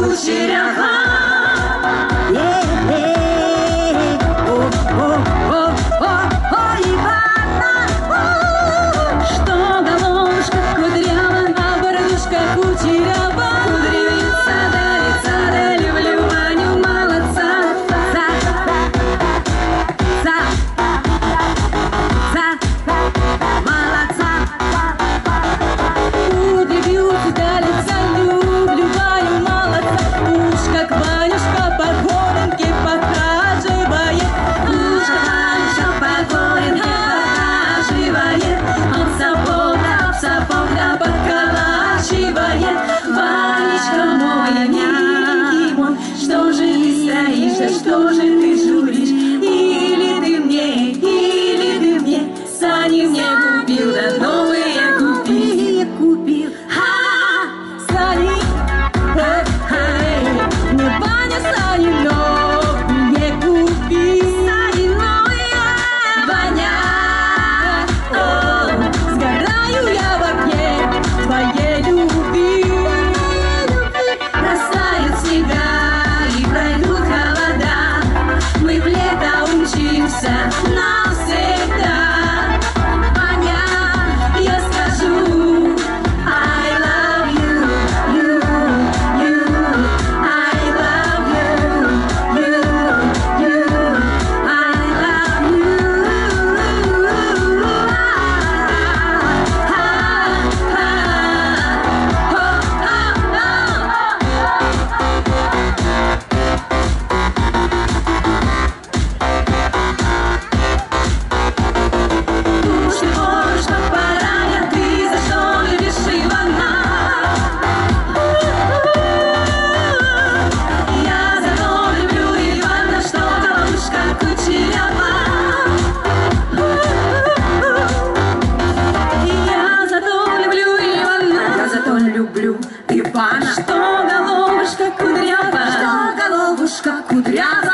кучерява. Что головушка кудрява, а бородушка кучерява. Кудрявица до лица, да люблю Ваню молодца. Молодца. Кудрявица до лица, люблю Ваню молодца. Уж как Ванюшка по горенке похаживает. Уж как Ванюшка по горенке похаживает. Он сапог да подколачивает. Ванечка мой миленький мой, что же ты стоишь, да что же ты журишь? Или ты мне сани мне купил, да новые купил. Сани, мне Ваня сани новые купил. Сани новые, Ваня, сгораю я в огне твоей любви. Растают снега и пройдут холода, мы в лето учимся навсегда. Ваня, я скажу I love you, you, I love you, you, I love you. Что пора, ты за что любишь Ивана? Я за то люблю Ивана, что головушка кучерява. Я за то люблю Ивана, я за то люблю Ивана, что головушка кудрява, что головушка кудрява.